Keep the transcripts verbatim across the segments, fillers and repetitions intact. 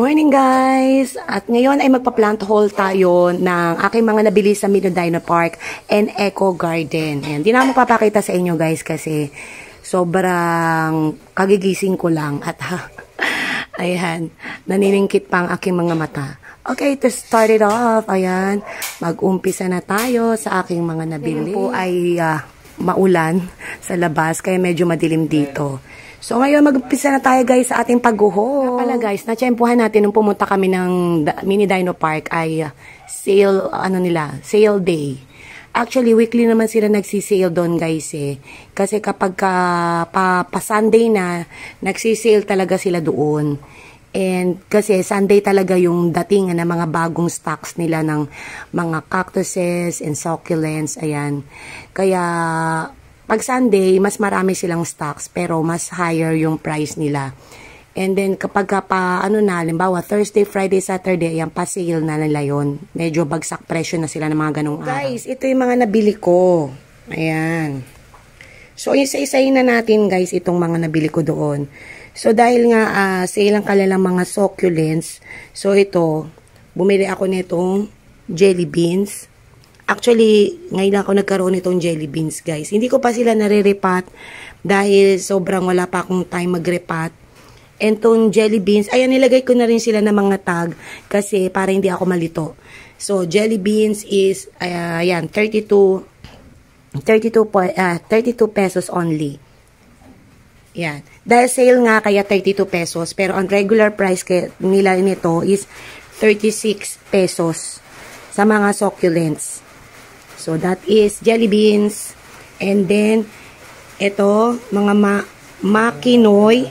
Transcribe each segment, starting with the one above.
morning guys! At ngayon ay magpa-plant haul tayo ng aking mga nabili sa Mino Dino Park and Eco Garden. Ayan, di na ako papakita sa inyo guys kasi sobrang kagigising ko lang at ha, ayan, naniningkit pa ang aking mga mata. Okay, to start it off, ayan, mag-umpisa na tayo sa aking mga nabili. Ngayon po ay uh, maulan sa labas kaya medyo madilim dito. So, ngayon, mag-umpisa na tayo, guys, sa ating pag-haul. Pala, guys, na-tsempuhan natin nung pumunta kami ng Mini Dino Park ay uh, sale, ano nila, sale day. Actually, weekly naman sila nagsisale doon, guys, eh. Kasi kapag ka, pa, pa Sunday na, nagsisale talaga sila doon. And kasi Sunday talaga yung dating ng mga bagong stocks nila ng mga cactuses and succulents, ayan. Kaya pag Sunday, mas marami silang stocks pero mas higher yung price nila. And then kapag pa ano na, halimbawa Thursday, Friday, Saturday, yan pa sale na nila yun. Medyo bagsak presyo na sila ng mga ganong araw. Guys, ito yung mga nabili ko. Ayan. So isa-isahin na natin guys itong mga nabili ko doon. So dahil nga uh, sale ang kanilang mga succulents, so ito, bumili ako nitong jelly beans. Actually, ngayon ako nagkaroon nitong jelly beans, guys. Hindi ko pa sila nare-repat dahil sobrang wala pa akong time mag-repat. And tong jelly beans, ayan, nilagay ko na rin sila ng mga tag kasi para hindi ako malito. So, jelly beans is, uh, ayan, thirty-two, thirty-two, uh, thirty-two pesos only. Yan. Dahil sale nga, kaya thirty-two pesos. Pero ang regular price nila nito is thirty-six pesos sa mga succulents. So, that is jelly beans. And then, ito, mga ma makinoy.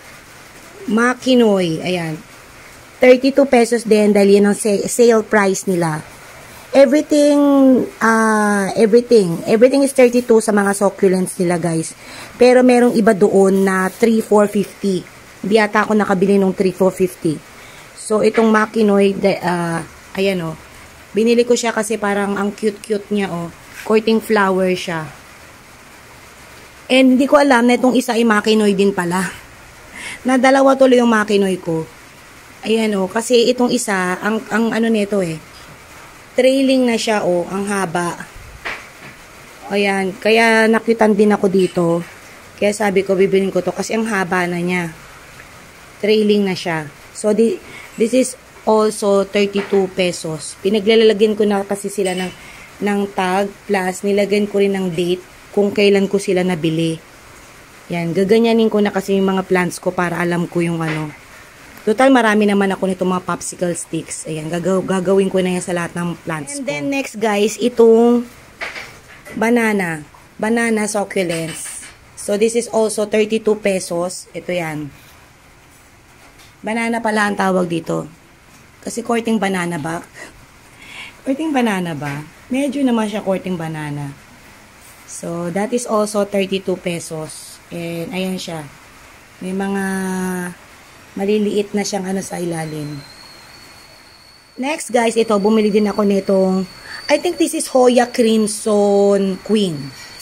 Makinoy. Ayan. thirty-two pesos din dahil yan ang sale price nila. Everything, uh, everything. Everything is thirty-two sa mga succulents nila, guys. Pero merong iba doon na three, four fifty. Hindi ata ako nakabili ng three, four fifty. So, itong makinoy, uh, ayan o. Oh, binili ko siya kasi parang ang cute-cute niya, oh. Courting flower siya. And hindi ko alam na itong isa ay makinoy din pala. Na dalawa tuloy yung makinoy ko. Ayan, oh. Kasi itong isa, ang, ang ano nito eh. Trailing na siya, oh. Ang haba. Ayan. Kaya nakitan din ako dito. Kaya sabi ko, bibilin ko to kasi ang haba na niya. Trailing na siya. So, di, this is also thirty-two pesos. Pinaglalagyan ko na kasi sila ng, ng tag plus nilagyan ko rin ng date kung kailan ko sila nabili. Yan, gaganyanin ko na kasi yung mga plants ko para alam ko yung ano. Total marami naman ako nito mga popsicle sticks. Ayan, gagaw gagawin ko na yan sa lahat ng plants ko. And then next guys, itong banana. Banana succulents. So this is also thirty-two pesos. Ito yan. Banana pala ang tawag dito. Kasi courting banana ba? Courting banana ba? Medyo naman siya courting banana. So, that is also thirty-two pesos. And, ayan siya. May mga maliliit na siyang ano sa ilalim. Next, guys, ito. Bumili din ako nitong, I think this is Hoya Crimson Queen.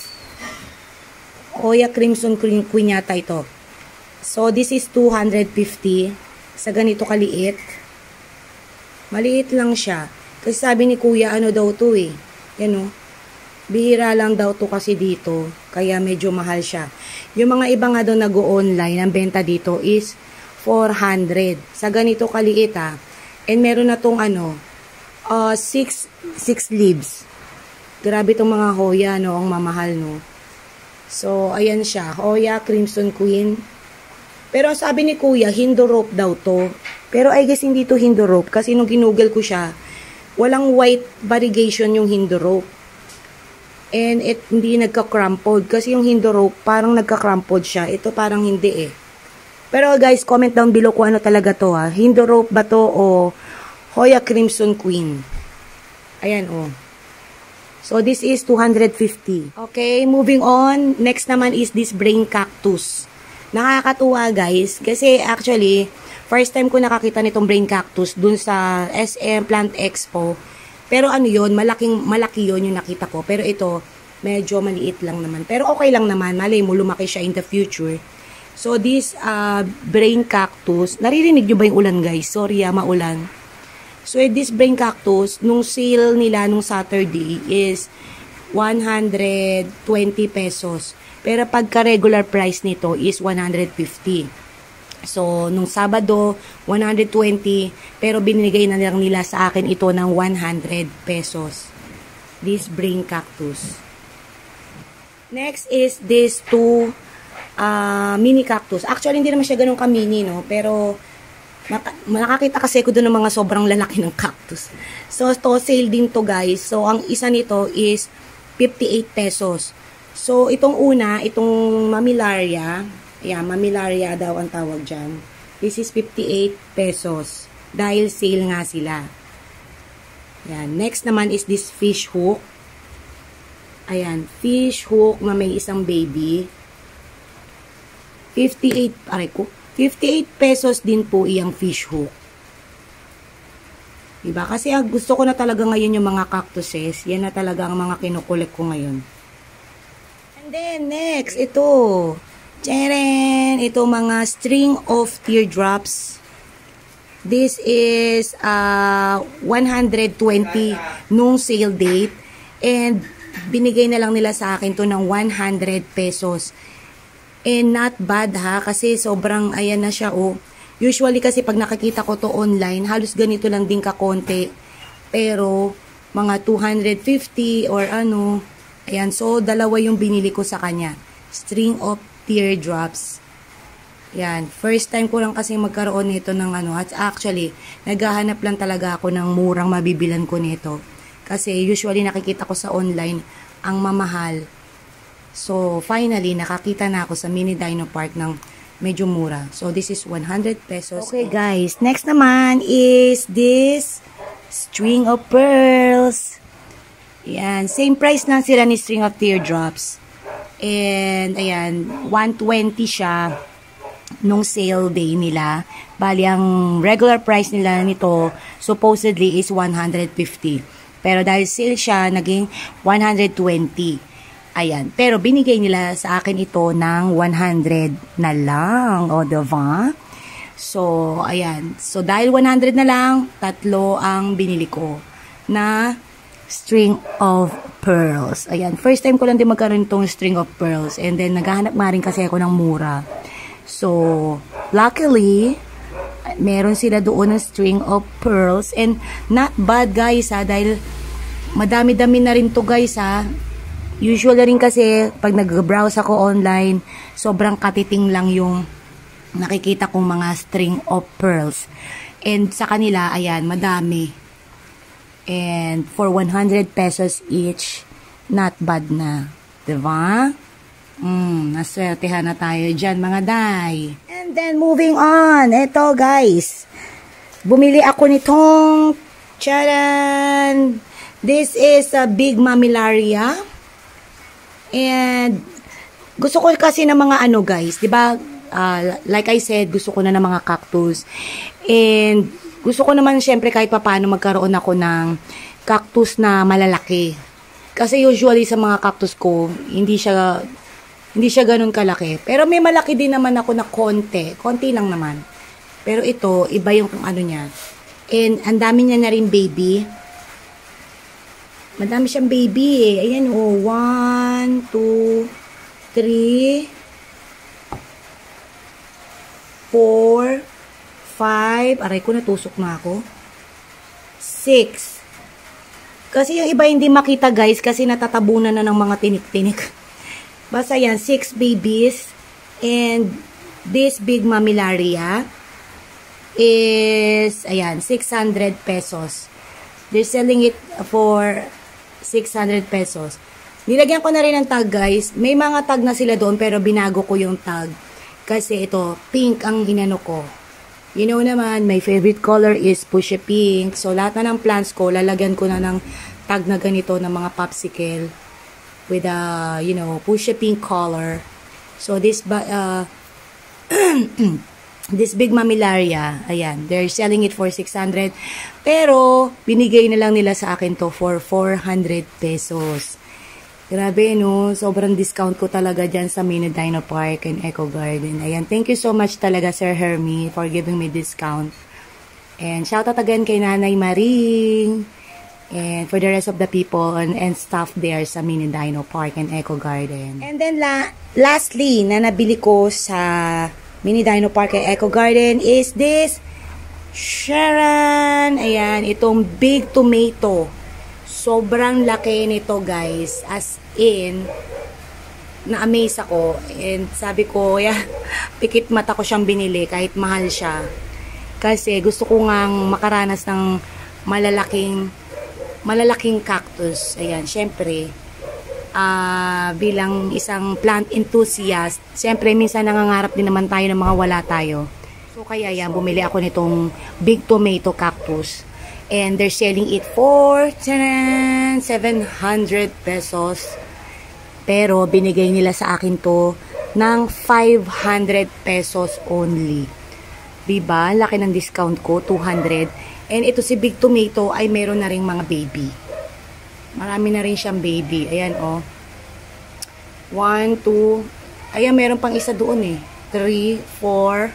Hoya Crimson Queen, Queen yata ito. So, this is two hundred fifty. Sa ganito kaliit. Maliit lang siya. Kasi sabi ni kuya, ano daw to eh. Yan o. Bihira lang daw to kasi dito. Kaya medyo mahal siya. Yung mga iba nga daw nag-o-online, ang benta dito is four hundred. Sa ganito kaliit ah. And meron na tong ano, uh, six, six leaves. Grabe tong mga Hoya, no? Ang mamahal, no? So, ayan siya. Hoya Crimson Queen. Pero sabi ni kuya, Hindorope daw to. Pero I guess hindi to Hindorope kasi nung ginugol ko siya, walang white variegation yung Hindorope. And it hindi nagka-crumpled kasi yung Hindorope parang nagka-crumpled siya. Ito parang hindi eh. Pero guys, comment down below kung ano talaga to ha. Hindorope ba to o Hoya Crimson Queen? Ayan oh. So this is two hundred fifty. Okay, moving on. Next naman is this brain cactus. Nakakatuwa guys kasi actually first time ko nakakita nitong brain cactus dun sa S M Plant Expo. Pero ano yun, malaking, malaki yun yung nakita ko. Pero ito, medyo maliit lang naman. Pero okay lang naman. Malay mo, lumaki siya in the future. So, this uh, brain cactus, naririnig nyo ba yung ulan guys? Sorry ah, maulan. So, this brain cactus, nung sale nila nung Saturday is one hundred twenty pesos. Pero pagka regular price nito is one hundred fifty. So, nung Sabado, one hundred twenty, pero binigay na lang nila sa akin ito ng one hundred pesos. This brain cactus. Next is this two Uh, mini cactus. Actually, hindi naman siya ganun ka-mini, no? Pero, naka, nakakita kasi ko doon ng mga sobrang lalaki ng cactus. So, to sale din to guys. So, ang isa nito is fifty-eight pesos. So, itong una, itong mamilaria, yeah, mamilaria daw ang tawag dyan. This is fifty-eight pesos. Dahil sale nga sila. Yan. Next naman is this fish hook. Ayan. Fish hook na may isang baby. fifty-eight, aray ko, fifty-eight pesos din po iyang fish hook. Diba? Kasi ah, gusto ko na talaga ngayon yung mga cactuses. Yan na talaga ang mga kinukulik ko ngayon. And then, next, ito. Tcharan! Ito mga string of teardrops. This is uh, one hundred twenty nung sale date. And binigay na lang nila sa akin to ng one hundred pesos. And not bad ha, kasi sobrang ayan na siya oh. Usually kasi pag nakikita ko to online, halos ganito lang din kakonti. Pero mga two hundred fifty or ano. Ayan, so dalawa yung binili ko sa kanya. String of teardrops. Yan, first time ko lang kasi magkaroon nito ng ano. At actually, naghahanap lang talaga ako ng murang mabibilan ko nito. Kasi usually nakikita ko sa online, ang mamahal. So, finally, nakakita na ako sa Mini Dino Park ng medyo mura. So, this is one hundred pesos. Okay, guys. Next naman is this string of pearls. Yan. Same price lang sila ni string of teardrops. And, ayan, one twenty siya nung sale day nila. Bali, ang regular price nila nito supposedly is one hundred fifty. Pero dahil sale siya, naging one hundred twenty. Ayan. Pero binigay nila sa akin ito ng one hundred na lang. O, diba? So, ayan. So, dahil one hundred na lang, tatlo ang binili ko na string of pearls. Ayan. First time ko lang din magkaroon itong string of pearls. And then, naghahanap nga rin kasi ako ng mura. So, luckily, meron sila doon ng string of pearls. And, not bad, guys, ha. Dahil, madami-dami na rin to, guys, ha. Usually rin kasi, pag nag-browse ako online, sobrang katiting lang yung nakikita kong mga string of pearls. And sa kanila, ayan, madami. And for one hundred pesos each, not bad na. Diba? Hmm, naswertehan na tayo dyan, mga day. And then, moving on. Ito, guys. Bumili ako nitong, charan! This is a big mamilaria. And gusto ko kasi ng mga ano guys, 'di ba? Uh, like I said, gusto ko na ng mga cactus. And gusto ko naman syempre kahit papaano magkaroon ako ng cactus na malalaki. Kasi usually sa mga cactus ko, hindi siya hindi siya ganoon kalaki. Pero may malaki din naman ako na konti, konti lang naman. Pero ito, iba yung ano niya. And ang dami niya na rin baby. Madami siyang baby eh. Ayan oh. One, two, three, four, five. Aray ko, natusok na ako. Six. Kasi yung iba hindi makita guys kasi natatabunan na ng mga tinik-tinik. Basta yan, six babies. And this big mamilaria is, ayan, six hundred pesos. They're selling it for six hundred pesos. Nilagyan ko na rin ng tag guys. May mga tag na sila doon pero binago ko yung tag. Kasi ito, pink ang inano ko. You know naman, my favorite color is Pusha Pink. So lahat na ng plants ko, lalagyan ko na ng tag na ganito ng mga popsicle. With a, you know, Pusha Pink color. So this, uh, this big mamilaria, ayan, they're selling it for six hundred. Pero, binigay na lang nila sa akin to for four hundred pesos. Grabe, no? Sobrang discount ko talaga dyan sa Mini Dino Park and Eco Garden. Ayan, thank you so much talaga, Sir Hermie, for giving me discount. And shout out again kay Nanay Maring. And for the rest of the people and, and staff there sa Mini Dino Park and Eco Garden. And then, la lastly, na nabili ko sa Mini Dino Park and Eco Garden is this Sharon. Ayan, itong big tomato. Sobrang laki nito, guys. As in, na-amaze ako. And sabi ko, yeah, pikit mata ko siyang binili kahit mahal siya. Kasi gusto ko ngang makaranas ng malalaking malalaking cactus. Ayan, syempre, uh, bilang isang plant enthusiast, syempre, minsan nangangarap din naman tayo ng mga wala tayo. So, kaya yan, bumili ako nitong big tomato cactus. And they're selling it for seven hundred pesos. Pero binigay nila sa akin to ng five hundred pesos only. Diba? Laki ng discount ko, two hundred. And ito si Big Tomato ay meron na ring mga baby. Marami na rin siyang baby. Ayan, oh. One, two. Ayan, meron pang isa doon eh. Three, four,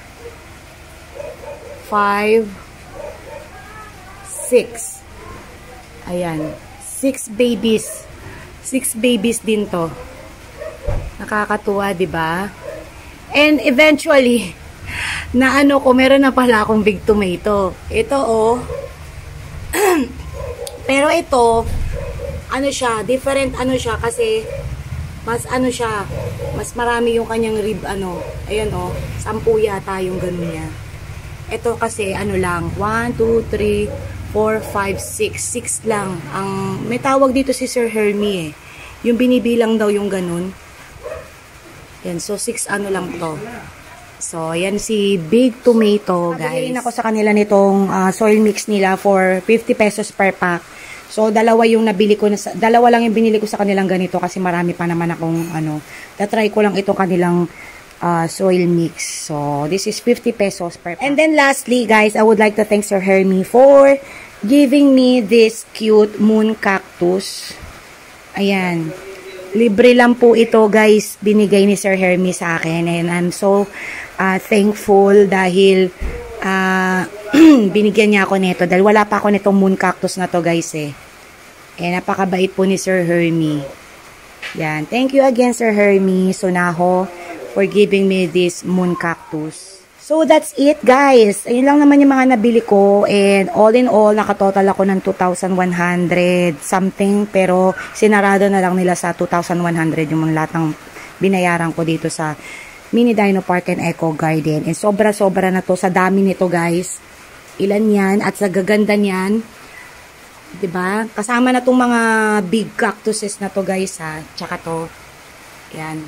five, six. Ayan. Six babies. Six babies din to. Nakakatuwa, diba? And eventually, na ano ko, meron na pala akong Big Tomato. Ito, oh. Pero ito, ano siya, different ano siya kasi mas ano siya, mas marami yung kanyang rib, ano. Ayan, oh. Sampu yata yung ganun niya. Ito kasi, ano lang, one, two, three, four, five, six. six lang. Ang, may tawag dito si Sir Hermie eh. Yung binibilang daw yung ganun. Yan, so six ano lang to. So, yan si Big Tomato, guys. Pagkain ako sa kanila nitong uh, soil mix nila for fifty pesos per pack. So, dalawa yung nabili ko, na, dalawa lang yung binili ko sa kanilang ganito kasi marami pa naman akong, ano, tatry ko lang itong kanilang uh, soil mix. So, this is fifty pesos per pack. And then lastly, guys, I would like to thank Sir Hermie for giving me this cute moon cactus. Ayan. Libre lang po ito, guys. Binigay ni Sir Hermie sa akin. And I'm so uh, thankful dahil uh, binigyan niya ako nito. Dahil wala pa ako nitong moon cactus na to, guys, eh. Eh, napakabait po ni Sir Hermie. Yan. Thank you again, Sir Hermie Sonaho, for giving me this moon cactus. So, that's it, guys. Ayun lang naman yung mga nabili ko. And all in all, nakatotal ako ng two thousand one hundred something. Pero, sinarado na lang nila sa two thousand one hundred yung mga lahat ng binayaran ko dito sa Mini Dino Park and Eco Garden. And sobra-sobra na to sa dami nito, guys. Ilan yan. At sa gaganda niyan. Diba? Kasama na tong mga big cactuses na to, guys, ha. Tsaka to. Yan.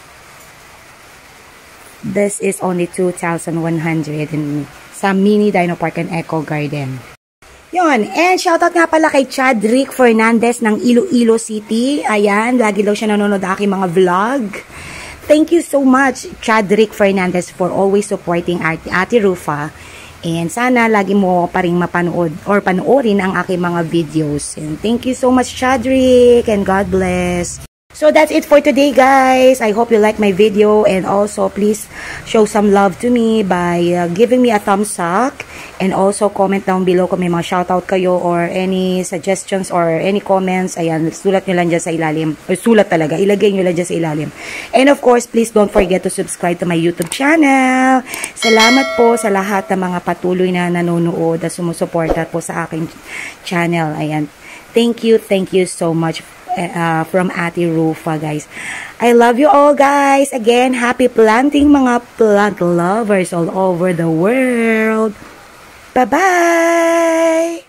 This is only two thousand one hundred in, sa Mini Dino Park and Eco Garden. Yun. And shoutout nga pala kay Chadrick Fernandez ng Iloilo City. Ayan. Lagi daw siya nanonood aking mga vlog. Thank you so much, Chadrick Fernandez, for always supporting Ate, Ate Rufa. And sana lagi mo pa rin mapanood or panoorin ang aking mga videos. And thank you so much, Chadrick. And God bless. So that's it for today, guys. I hope you like my video, and also please show some love to me by uh, giving me a thumbs up, and also comment down below kung may mga shoutout kayo or any suggestions or any comments. Ayan, sulat nyo lang dyan sa ilalim. Or sulat talaga, ilagay nyo lang dyan sa ilalim. And of course, please don't forget to subscribe to my YouTube channel. Salamat po sa lahat ng mga patuloy na nanonood at sumusuporta po sa aking channel. Ayan, thank you, thank you so much. Uh, from Ate Rufa, guys. I love you all, guys. Again, happy planting, mga plant lovers all over the world. Bye-bye!